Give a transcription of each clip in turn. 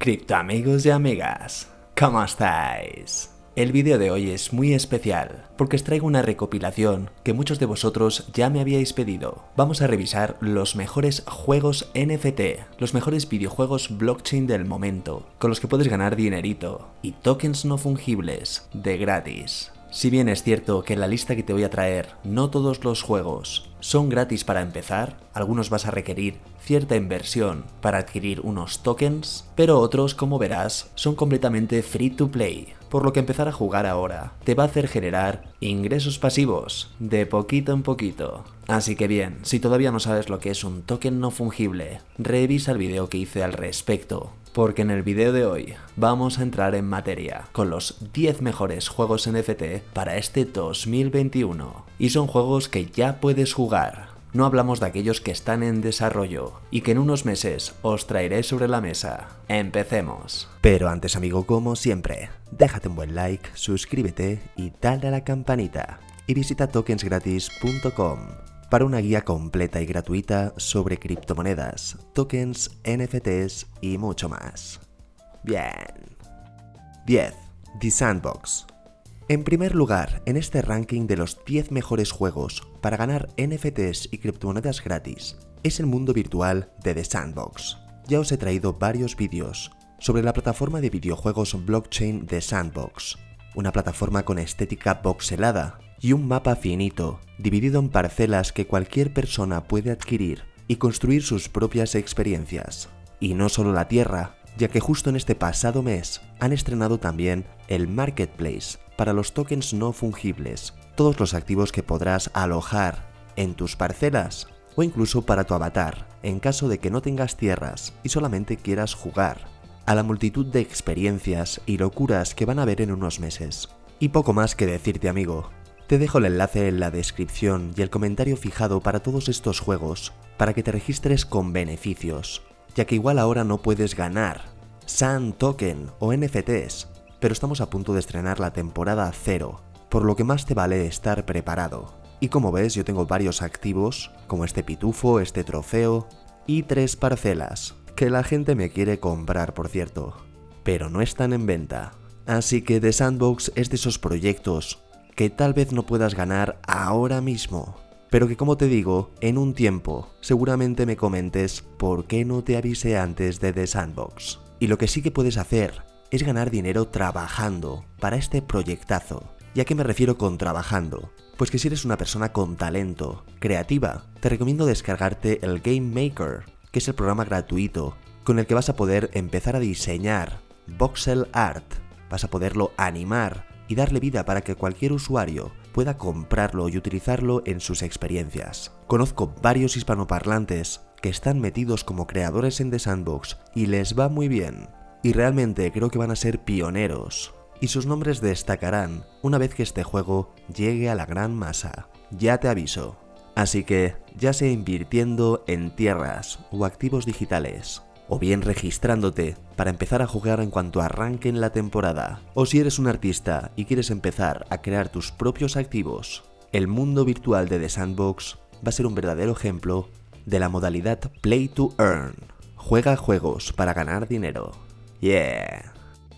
Criptoamigos y amigas, ¿cómo estáis? El vídeo de hoy es muy especial porque os traigo una recopilación que muchos de vosotros ya me habíais pedido. Vamos a revisar los mejores juegos NFT, los mejores videojuegos blockchain del momento, con los que puedes ganar dinerito y tokens no fungibles de gratis. Si bien es cierto que en la lista que te voy a traer no todos los juegos son gratis para empezar, algunos vas a requerir cierta inversión para adquirir unos tokens, pero otros, como verás, son completamente free to play, por lo que empezar a jugar ahora te va a hacer generar ingresos pasivos de poquito en poquito. Así que bien, si todavía no sabes lo que es un token no fungible, revisa el vídeo que hice al respecto, porque en el vídeo de hoy vamos a entrar en materia con los 10 mejores juegos NFT para este 2021. Y son juegos que ya puedes jugar. No hablamos de aquellos que están en desarrollo y que en unos meses os traeré sobre la mesa. Empecemos. Pero antes, amigo, como siempre, déjate un buen like, suscríbete y dale a la campanita. Y visita tokensgratis.com para una guía completa y gratuita sobre criptomonedas, tokens, NFTs y mucho más. Bien. 10. The Sandbox. En primer lugar, en este ranking de los 10 mejores juegos para ganar NFTs y criptomonedas gratis, es el mundo virtual de The Sandbox. Ya os he traído varios vídeos sobre la plataforma de videojuegos blockchain The Sandbox, una plataforma con estética voxelada y un mapa finito, dividido en parcelas que cualquier persona puede adquirir y construir sus propias experiencias. Y no solo la tierra, ya que justo en este pasado mes han estrenado también el Marketplace para los tokens no fungibles, todos los activos que podrás alojar en tus parcelas o incluso para tu avatar, en caso de que no tengas tierras y solamente quieras jugar a la multitud de experiencias y locuras que van a haber en unos meses. Y poco más que decirte, amigo. Te dejo el enlace en la descripción y el comentario fijado para todos estos juegos para que te registres con beneficios, ya que igual ahora no puedes ganar Sand Token o NFTs, pero estamos a punto de estrenar la temporada 0, por lo que más te vale estar preparado. Y como ves, yo tengo varios activos, como este pitufo, este trofeo y 3 parcelas, que la gente me quiere comprar, por cierto, pero no están en venta. Así que The Sandbox es de esos proyectos que tal vez no puedas ganar ahora mismo, pero que, como te digo, en un tiempo seguramente me comentes por qué no te avisé antes de The Sandbox. Y lo que sí que puedes hacer es ganar dinero trabajando para este proyectazo. ¿Y a qué me refiero con trabajando? Pues que si eres una persona con talento, creativa, te recomiendo descargarte el Game Maker, que es el programa gratuito con el que vas a poder empezar a diseñar voxel art, vas a poderlo animar y darle vida para que cualquier usuario pueda comprarlo y utilizarlo en sus experiencias. Conozco varios hispanoparlantes que están metidos como creadores en The Sandbox y les va muy bien. Y realmente creo que van a ser pioneros, y sus nombres destacarán una vez que este juego llegue a la gran masa. Ya te aviso. Así que, ya sea invirtiendo en tierras o activos digitales, o bien registrándote para empezar a jugar en cuanto arranque en la temporada, o si eres un artista y quieres empezar a crear tus propios activos, el mundo virtual de The Sandbox va a ser un verdadero ejemplo de la modalidad Play to Earn. Juega juegos para ganar dinero. Yeah.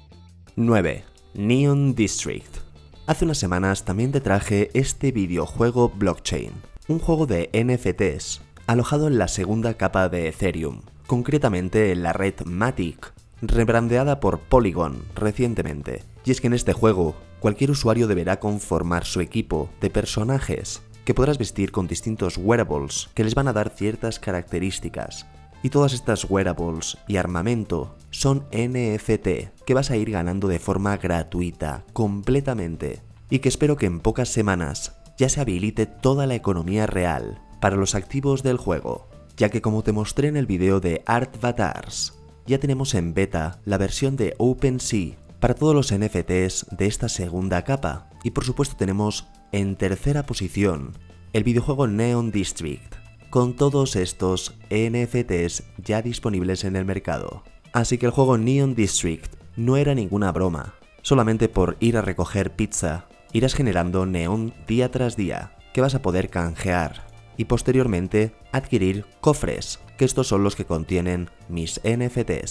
9. Neon District. Hace unas semanas también te traje este videojuego blockchain, un juego de NFTs alojado en la segunda capa de Ethereum, concretamente en la red Matic, rebrandeada por Polygon recientemente. Y es que en este juego, cualquier usuario deberá conformar su equipo de personajes que podrás vestir con distintos wearables que les van a dar ciertas características. Y todas estas wearables y armamento son NFT que vas a ir ganando de forma gratuita, completamente, y que espero que en pocas semanas ya se habilite toda la economía real para los activos del juego, ya que, como te mostré en el video de Artvatars, ya tenemos en beta la versión de OpenSea para todos los NFTs de esta segunda capa, y por supuesto tenemos en tercera posición el videojuego Neon District, con todos estos NFTs ya disponibles en el mercado. Así que el juego Neon District no era ninguna broma. Solamente por ir a recoger pizza, irás generando neón día tras día, que vas a poder canjear, y posteriormente adquirir cofres, que estos son los que contienen mis NFTs.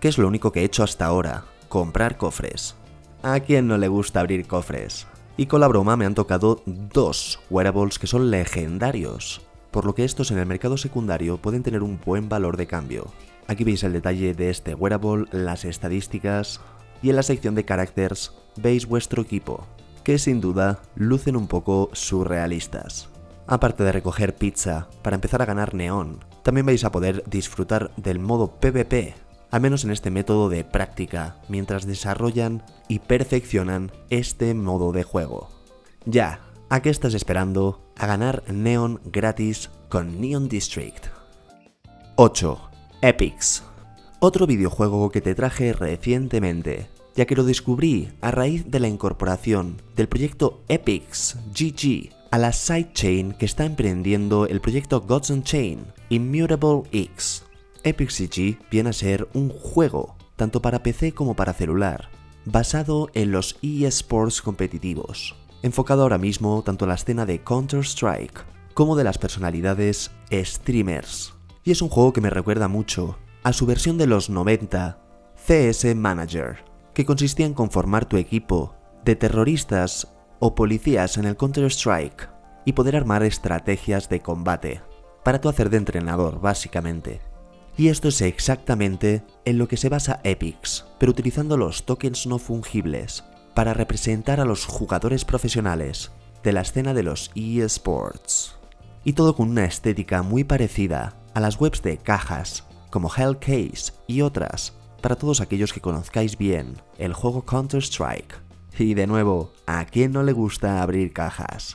que es lo único que he hecho hasta ahora, comprar cofres. ¿A quién no le gusta abrir cofres? Y con la broma me han tocado 2 wearables que son legendarios, por lo que estos en el mercado secundario pueden tener un buen valor de cambio. Aquí veis el detalle de este wearable, las estadísticas, y en la sección de characters veis vuestro equipo, que sin duda lucen un poco surrealistas. Aparte de recoger pizza para empezar a ganar neón, también vais a poder disfrutar del modo PvP, al menos en este método de práctica, mientras desarrollan y perfeccionan este modo de juego. Ya, ¿a qué estás esperando? A ganar neón gratis con Neon District. 8. Epix. Otro videojuego que te traje recientemente, ya que lo descubrí a raíz de la incorporación del proyecto Epix GG a la sidechain que está emprendiendo el proyecto Gods Unchained Immutable X. Epix GG viene a ser un juego, tanto para PC como para celular, basado en los eSports competitivos, enfocado ahora mismo tanto en la escena de Counter-Strike como de las personalidades streamers. Y es un juego que me recuerda mucho a su versión de los 90, CS Manager, que consistía en conformar tu equipo de terroristas o policías en el Counter-Strike y poder armar estrategias de combate, para tú hacer de entrenador básicamente. Y esto es exactamente en lo que se basa Epix, pero utilizando los tokens no fungibles para representar a los jugadores profesionales de la escena de los eSports. Y todo con una estética muy parecida a las webs de cajas como Hellcase y otras, para todos aquellos que conozcáis bien el juego Counter-Strike. Y de nuevo, ¿a quién no le gusta abrir cajas?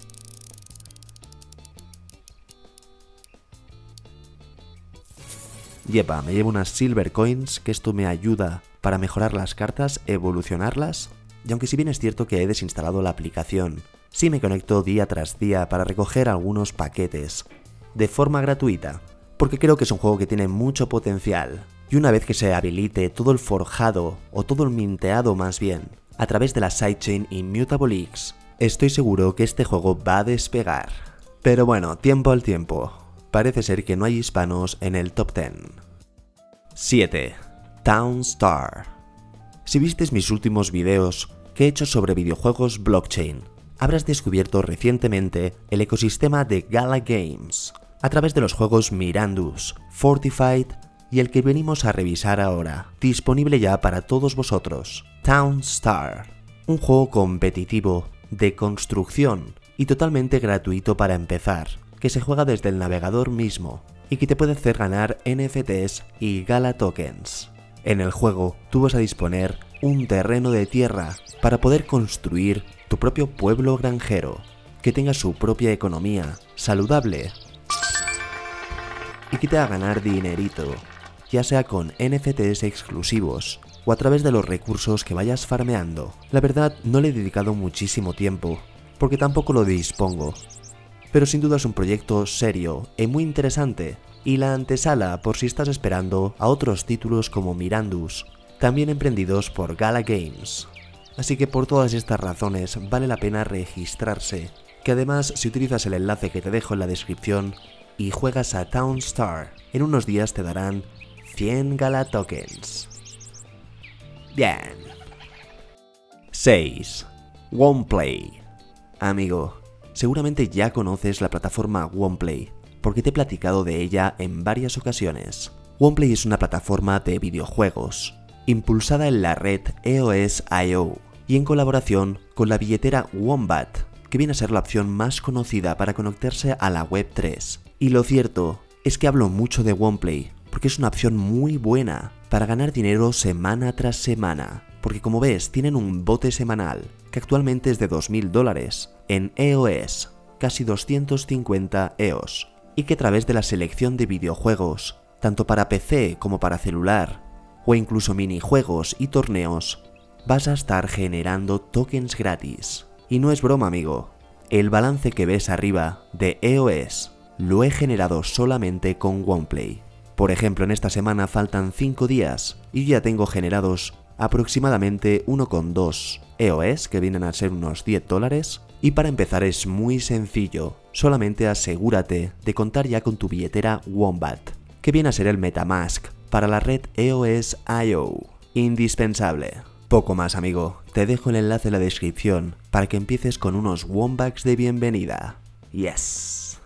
Yepa, me llevo unas Silver Coins, que esto me ayuda para mejorar las cartas, evolucionarlas. Y aunque si bien es cierto que he desinstalado la aplicación, sí me conecto día tras día para recoger algunos paquetes, de forma gratuita, porque creo que es un juego que tiene mucho potencial. Y una vez que se habilite todo el forjado, o todo el minteado más bien, a través de la sidechain Immutable X, estoy seguro que este juego va a despegar. Pero bueno, tiempo al tiempo. Parece ser que no hay hispanos en el top 10. 7. Townstar. Si vistes mis últimos videos que he hecho sobre videojuegos blockchain, habrás descubierto recientemente el ecosistema de Gala Games, a través de los juegos Mirandus, Fortified y el que venimos a revisar ahora, disponible ya para todos vosotros, Townstar, un juego competitivo, de construcción y totalmente gratuito para empezar, que se juega desde el navegador mismo y que te puede hacer ganar NFTs y Gala Tokens. En el juego tú vas a disponer un terreno de tierra para poder construir tu propio pueblo granjero, que tenga su propia economía saludable y que te haga ganar dinerito, ya sea con NFTs exclusivos o a través de los recursos que vayas farmeando. La verdad no le he dedicado muchísimo tiempo, porque tampoco lo dispongo, pero sin duda es un proyecto serio y muy interesante, y la antesala por si estás esperando a otros títulos como Mirandus, también emprendidos por Gala Games. Así que por todas estas razones vale la pena registrarse, que además si utilizas el enlace que te dejo en la descripción y juegas a Townstar, en unos días te darán 100 Gala Tokens. Bien. 6. Wonplay. Amigo, seguramente ya conoces la plataforma Wonplay, porque te he platicado de ella en varias ocasiones. Wonplay es una plataforma de videojuegos, impulsada en la red EOS.io y en colaboración con la billetera Wombat, que viene a ser la opción más conocida para conectarse a la Web3. Y lo cierto es que hablo mucho de Wonplay, porque es una opción muy buena para ganar dinero semana tras semana, porque como ves tienen un bote semanal que actualmente es de $2000 en EOS, casi 250 EOS, y que a través de la selección de videojuegos, tanto para PC como para celular, o incluso minijuegos y torneos, vas a estar generando tokens gratis. Y no es broma, amigo, el balance que ves arriba de EOS lo he generado solamente con Wonplay. Por ejemplo, en esta semana faltan 5 días y ya tengo generados aproximadamente 1,2 EOS, que vienen a ser unos $10, y para empezar es muy sencillo, solamente asegúrate de contar ya con tu billetera Wombat, que viene a ser el MetaMask para la red EOS.io. Indispensable. Poco más, amigo, te dejo el enlace en la descripción para que empieces con unos Wombax de bienvenida. Yes.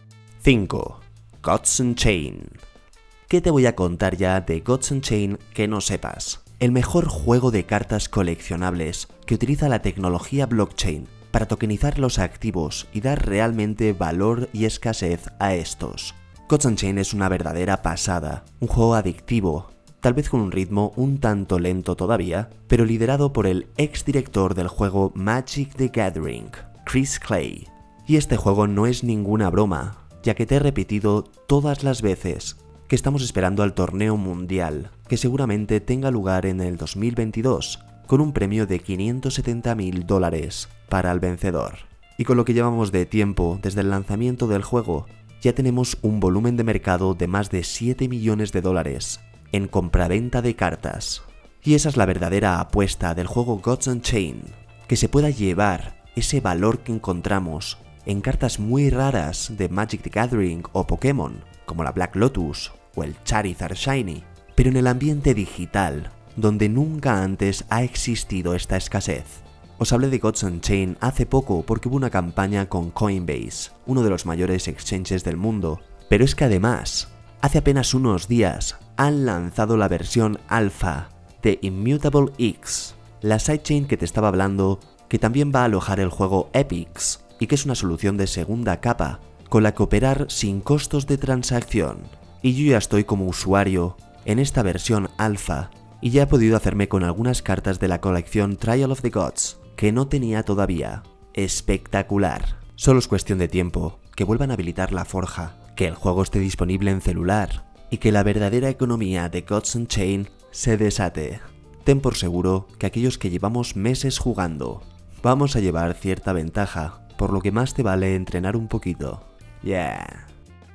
5. Gods Unchained. ¿Qué te voy a contar ya de Gods Unchained que no sepas? El mejor juego de cartas coleccionables que utiliza la tecnología blockchain para tokenizar los activos y dar realmente valor y escasez a estos. Gods Unchained es una verdadera pasada, un juego adictivo, tal vez con un ritmo un tanto lento todavía, pero liderado por el ex director del juego Magic the Gathering, Chris Clay. Y este juego no es ninguna broma, ya que te he repetido todas las veces que estamos esperando al torneo mundial, que seguramente tenga lugar en el 2022, con un premio de $570.000 para el vencedor. Y con lo que llevamos de tiempo desde el lanzamiento del juego, ya tenemos un volumen de mercado de más de $7 millones en compraventa de cartas. Y esa es la verdadera apuesta del juego Gods Unchained, que se pueda llevar ese valor que encontramos en cartas muy raras de Magic the Gathering o Pokémon, como la Black Lotus o el Charizard Shiny, pero en el ambiente digital, donde nunca antes ha existido esta escasez. Os hablé de Gods Unchained hace poco porque hubo una campaña con Coinbase, uno de los mayores exchanges del mundo, pero es que además, hace apenas unos días, han lanzado la versión alfa de Immutable X, la sidechain que te estaba hablando, que también va a alojar el juego Epix, y que es una solución de segunda capa, con la que operar sin costos de transacción. Y yo ya estoy como usuario en esta versión alfa, y ya he podido hacerme con algunas cartas de la colección Trial of the Gods, que no tenía todavía. Espectacular. Solo es cuestión de tiempo, que vuelvan a habilitar la forja, que el juego esté disponible en celular, y que la verdadera economía de Gods Unchained se desate. Ten por seguro que aquellos que llevamos meses jugando, vamos a llevar cierta ventaja, por lo que más te vale entrenar un poquito. Yeah.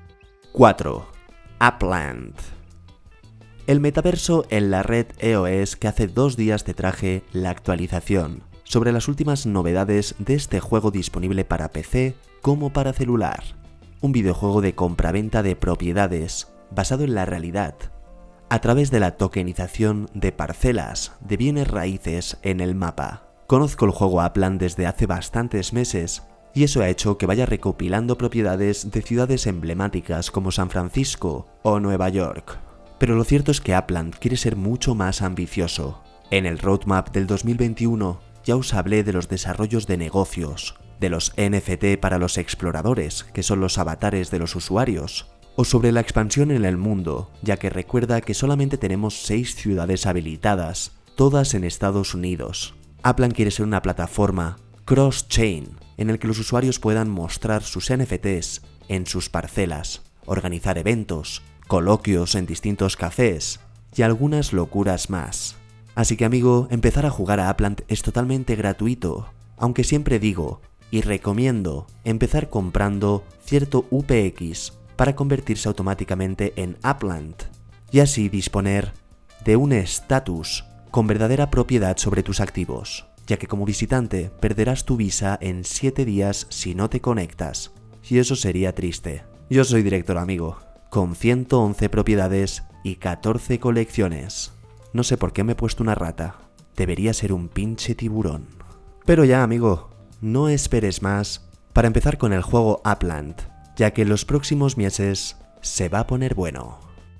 4. Upland. El metaverso en la red EOS, que hace 2 días te traje la actualización sobre las últimas novedades de este juego disponible para PC como para celular. Un videojuego de compraventa de propiedades basado en la realidad, a través de la tokenización de parcelas de bienes raíces en el mapa. Conozco el juego Upland desde hace bastantes meses, y eso ha hecho que vaya recopilando propiedades de ciudades emblemáticas como San Francisco o Nueva York. Pero lo cierto es que Upland quiere ser mucho más ambicioso. En el roadmap del 2021 ya os hablé de los desarrollos de negocios, de los NFT para los exploradores, que son los avatares de los usuarios, o sobre la expansión en el mundo, ya que recuerda que solamente tenemos 6 ciudades habilitadas, todas en Estados Unidos. Upland quiere ser una plataforma cross-chain, en el que los usuarios puedan mostrar sus NFTs en sus parcelas, organizar eventos, coloquios en distintos cafés y algunas locuras más. Así que amigo, empezar a jugar a Upland es totalmente gratuito, aunque siempre digo y recomiendo empezar comprando cierto UPX para convertirse automáticamente en Upland y así disponer de un estatus con verdadera propiedad sobre tus activos, ya que como visitante perderás tu visa en 7 días si no te conectas, y eso sería triste. Yo soy director amigo, con 111 propiedades y 14 colecciones. No sé por qué me he puesto una rata, debería ser un pinche tiburón. Pero ya amigo, no esperes más para empezar con el juego Upland, ya que en los próximos meses se va a poner bueno.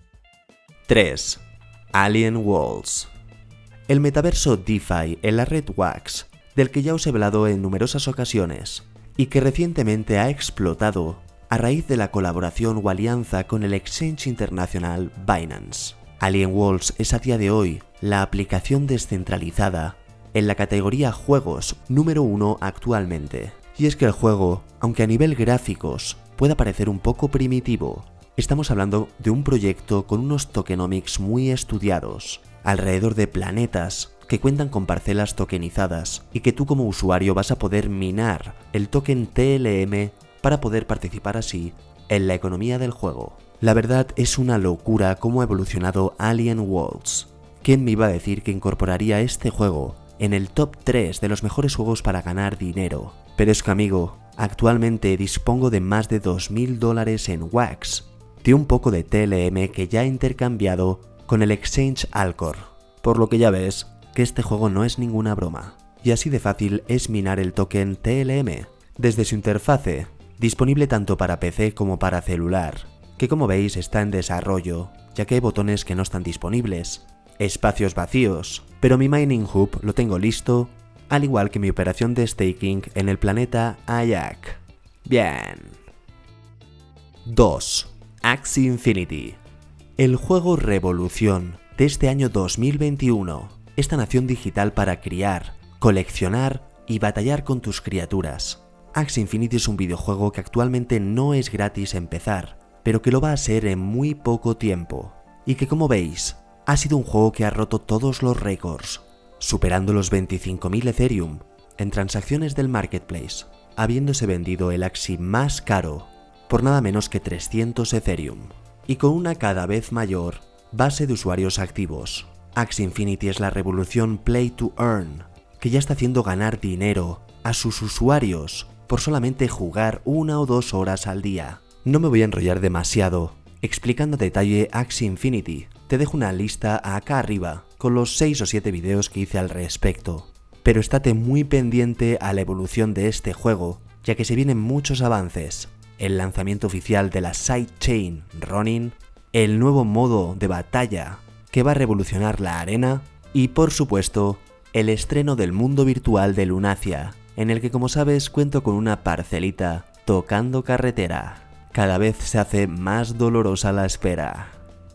3. Alien Worlds. El metaverso DeFi en la red Wax, del que ya os he hablado en numerosas ocasiones, y que recientemente ha explotado a raíz de la colaboración o alianza con el exchange internacional Binance. Alien Worlds es a día de hoy la aplicación descentralizada en la categoría juegos número 1 actualmente. Y es que el juego, aunque a nivel gráficos pueda parecer un poco primitivo, estamos hablando de un proyecto con unos tokenomics muy estudiados, alrededor de planetas que cuentan con parcelas tokenizadas y que tú como usuario vas a poder minar el token TLM para poder participar así en la economía del juego. La verdad es una locura cómo ha evolucionado Alien Worlds. ¿Quién me iba a decir que incorporaría este juego en el top 3 de los mejores juegos para ganar dinero? Pero es que amigo, actualmente dispongo de más de $2.000 en Wax, de un poco de TLM que ya he intercambiado con el Exchange Alcor, por lo que ya ves que este juego no es ninguna broma. Y así de fácil es minar el token TLM, desde su interfase, disponible tanto para PC como para celular, que como veis está en desarrollo, ya que hay botones que no están disponibles, espacios vacíos, pero mi Mining Hub lo tengo listo, al igual que mi operación de staking en el planeta Ayak. Bien. 2. Axie Infinity. El juego revolución de este año 2021, esta nación digital para criar, coleccionar y batallar con tus criaturas. Axie Infinity es un videojuego que actualmente no es gratis empezar, pero que lo va a ser en muy poco tiempo, y que como veis, ha sido un juego que ha roto todos los récords, superando los 25.000 Ethereum en transacciones del Marketplace, habiéndose vendido el Axie más caro por nada menos que 300 Ethereum, y con una cada vez mayor base de usuarios activos. Axie Infinity es la revolución Play to Earn, que ya está haciendo ganar dinero a sus usuarios por solamente jugar 1 o 2 horas al día. No me voy a enrollar demasiado explicando a detalle Axie Infinity, te dejo una lista acá arriba con los 6 o 7 videos que hice al respecto, pero estate muy pendiente a la evolución de este juego, ya que se vienen muchos avances, el lanzamiento oficial de la sidechain Ronin, el nuevo modo de batalla que va a revolucionar la arena y por supuesto el estreno del mundo virtual de Lunacia, en el que como sabes cuento con una parcelita tocando carretera. Cada vez se hace más dolorosa la espera.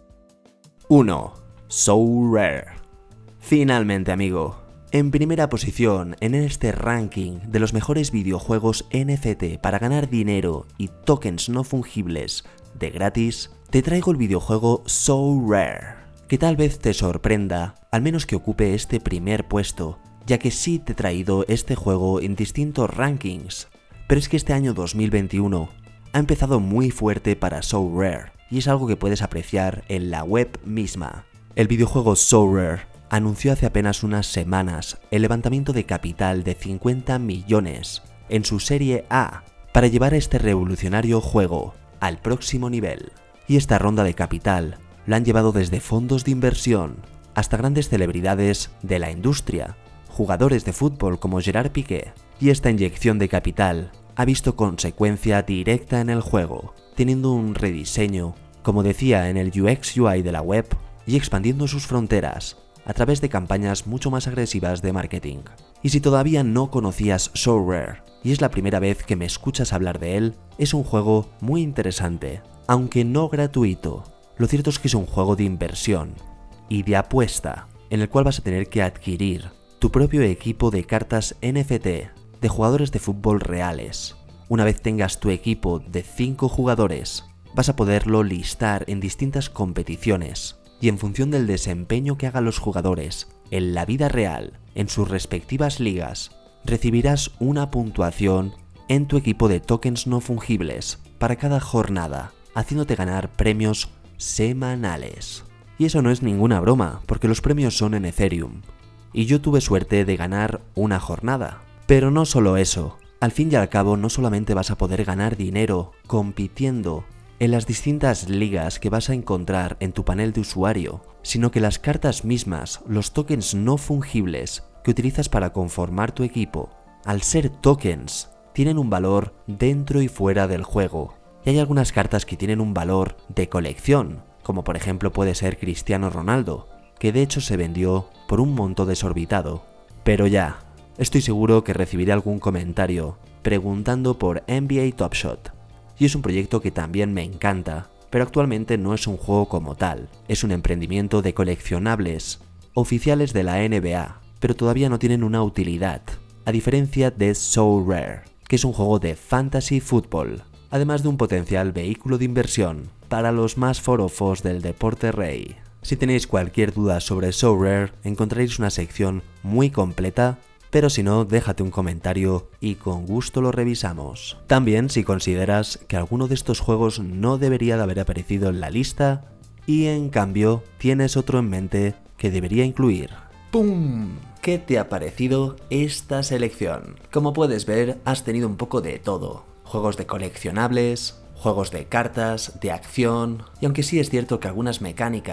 1. Sorare. Finalmente amigo, en primera posición en este ranking de los mejores videojuegos NFT para ganar dinero y tokens no fungibles de gratis, te traigo el videojuego Sorare, que tal vez te sorprenda, al menos que ocupe este primer puesto, ya que sí te he traído este juego en distintos rankings, pero es que este año 2021 ha empezado muy fuerte para Sorare, y es algo que puedes apreciar en la web misma. El videojuego Sorare anunció hace apenas unas semanas el levantamiento de capital de 50 millones en su serie A para llevar este revolucionario juego al próximo nivel. Y esta ronda de capital la han llevado desde fondos de inversión hasta grandes celebridades de la industria, jugadores de fútbol como Gerard Piqué, y esta inyección de capital ha visto consecuencia directa en el juego, teniendo un rediseño, como decía en el UX UI de la web, y expandiendo sus fronteras a través de campañas mucho más agresivas de marketing. Y si todavía no conocías Sorare y es la primera vez que me escuchas hablar de él, es un juego muy interesante, aunque no gratuito. Lo cierto es que es un juego de inversión y de apuesta, en el cual vas a tener que adquirir tu propio equipo de cartas NFT de jugadores de fútbol reales. Una vez tengas tu equipo de 5 jugadores, vas a poderlo listar en distintas competiciones y en función del desempeño que hagan los jugadores en la vida real, en sus respectivas ligas, recibirás una puntuación en tu equipo de tokens no fungibles para cada jornada, haciéndote ganar premios semanales. Y eso no es ninguna broma, porque los premios son en Ethereum, y yo tuve suerte de ganar una jornada. Pero no solo eso, al fin y al cabo no solamente vas a poder ganar dinero compitiendo en las distintas ligas que vas a encontrar en tu panel de usuario, sino que las cartas mismas, los tokens no fungibles que utilizas para conformar tu equipo, al ser tokens, tienen un valor dentro y fuera del juego. Y hay algunas cartas que tienen un valor de colección, como por ejemplo puede ser Cristiano Ronaldo, que de hecho se vendió por un monto desorbitado. Pero ya, estoy seguro que recibiré algún comentario preguntando por NBA Top Shot. Y es un proyecto que también me encanta, pero actualmente no es un juego como tal, es un emprendimiento de coleccionables oficiales de la NBA, pero todavía no tienen una utilidad, a diferencia de Sorare, que es un juego de fantasy fútbol, además de un potencial vehículo de inversión para los más forofos del deporte rey. Si tenéis cualquier duda sobre Sorare, encontraréis una sección muy completa, pero si no, déjate un comentario y con gusto lo revisamos. También si consideras que alguno de estos juegos no debería de haber aparecido en la lista y en cambio tienes otro en mente que debería incluir. ¡Pum! ¿Qué te ha parecido esta selección? Como puedes ver, has tenido un poco de todo. Juegos de coleccionables, juegos de cartas, de acción, y aunque sí es cierto que algunas mecánicas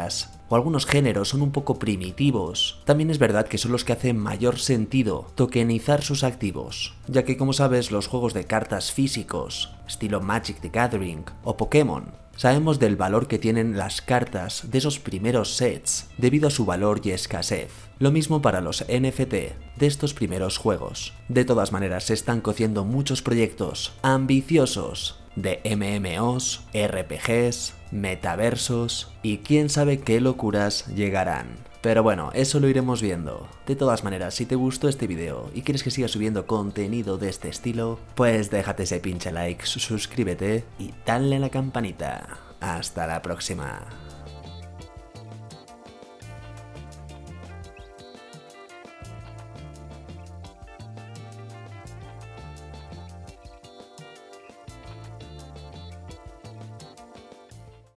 o algunos géneros son un poco primitivos, también es verdad que son los que hacen mayor sentido tokenizar sus activos, ya que como sabes los juegos de cartas físicos, estilo Magic the Gathering o Pokémon, sabemos del valor que tienen las cartas de esos primeros sets debido a su valor y escasez. Lo mismo para los NFT de estos primeros juegos. De todas maneras se están cociendo muchos proyectos ambiciosos de MMOs, RPGs, metaversos y quién sabe qué locuras llegarán. Pero bueno, eso lo iremos viendo. De todas maneras, si te gustó este video y quieres que siga subiendo contenido de este estilo, pues déjate ese pinche like, suscríbete y dale a la campanita. Hasta la próxima.